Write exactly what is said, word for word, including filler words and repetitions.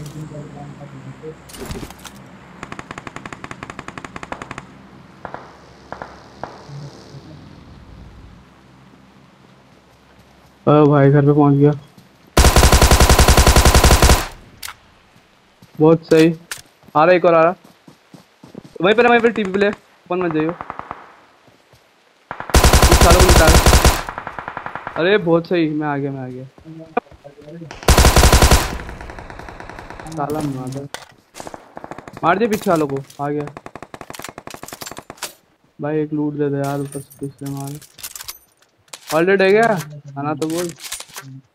ओ भाई घर पे पहुंच गया। बहुत सही। आ रहा एक और आ रहा। वहीं पर वहीं पर टीपी प्ले कौन मत जाइयो। इस सालों को निकाल। अरे बहुत सही मैं आ गया मैं आ गया। साला मार मार दिया पीछे वालों को आ गया। भाई एक लूट दे दे यार ऊपर से पिछले मार। ऑलरेडी है क्या? आना तो बोल।